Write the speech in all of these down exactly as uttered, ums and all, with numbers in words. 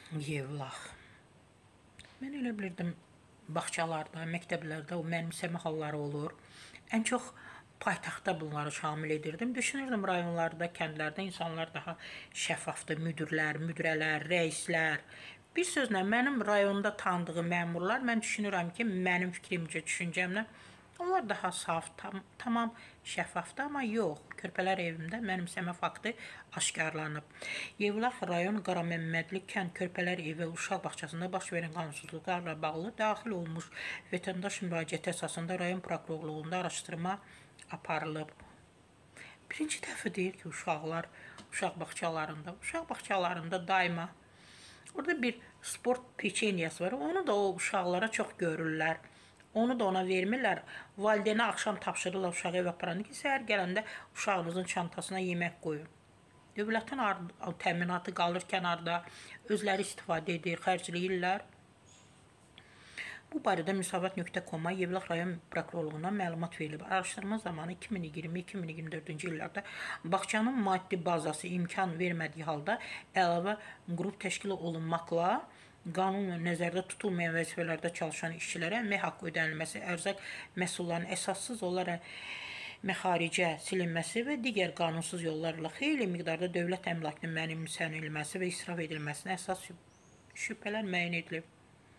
Yevlax. Mən elə bilirdim, bağçalarda, məktəblərdə o mənimsəmə halları olur. Ən çox paytaxtda bunları şamil edirdim. Düşünürdüm rayonlarda, kəndlərdə insanlar daha şəffafdır. Müdirlər, müdirələr, rəislər. Bir sözlə, mənim rayonda tanıdığım məmurlar, mən düşünürəm ki, mənim fikrimcə, düşüncəmlə, onlar daha saf, tam, tamam şəffafdır, amma yox. Körpələr evində mənimsəmə faktı aşkarlanıb. Yevlax rayon Qaraməmmədli kənd körpələr evi uşaq bağçasında baş verən qanunsuzluqlarla bağlı daxil olmuş vətəndaş müraciəti əsasında rayon prokurorluğunda araşdırma aparılıb. Birinci dəfə deyir ki, uşaqlar uşaq bağçalarında, uşaq bağçalarında daima orada bir sport peçenyası var. Onu da o uşaqlara çox görürlər. Onu da ona vermirlər. Valideynə axşam tapşırırlar uşağı evə aparanda ki, səhər gələndə uşağınızın çantasına yemək qoyun. Dövlətin təminatı qalır kənarda, özləri istifadə edir, xərcləyirlər. Bu barədə müsavat nöqtə com-a Yevlax rayon prokurorluğuna məlumat verilib. Araşdırma zamanı iki min iyirmi iki min iyirmi dördüncü illərdə bağçanın maddi bazası imkan vermədiyi halda əlavə qrup təşkil olunmaqla qanunla nəzərdə tutulmayan vəzifələrdə çalışan işçilərə əmək haqqı ödənilməsi, ərzaq məhsullarının əsassız olaraq məxaricə silinməsi və digər qanunsuz yollarla xeyli miqdarda dövlət əmlakının mənimsənilməsi və israf edilməsinə əsas şübhələr müəyyən edilib.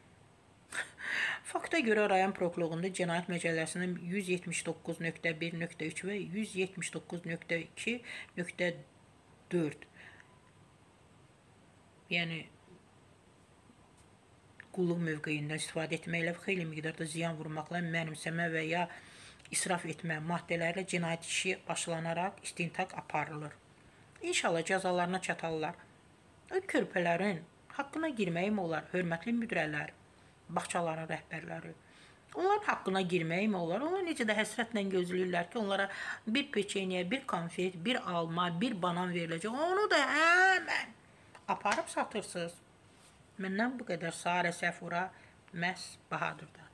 Fakta görə rayon prokurorluğunda Cinayət Məcəlləsinin yüz yetmiş doqquz nöqtə bir nöqtə üç və yüz yetmiş doqquz nöqtə iki nöqtə dörd yəni qulluq mövqeyindən istifadə etməklə xeyli miqdarda ziyan vurmaqla mənimsəmə və ya israf etmə maddələrlə cinayət işi başlanaraq istintaq aparılır. İnşallah cəzalarına çatarlar. Körpələrin haqqına girməyim olar, hörmətli müdirələr, bağçaların rəhbərləri. Onların haqqına girməyim olar. Onlar necə də həsrətlə gözləyirlər ki, onlara bir peçeniyə, bir konfet, bir alma, bir banan veriləcək. Onu da həmən aparıb satırsınız. Məndən bu qədər. Sarə Səfura, Məhz Bahadır'da.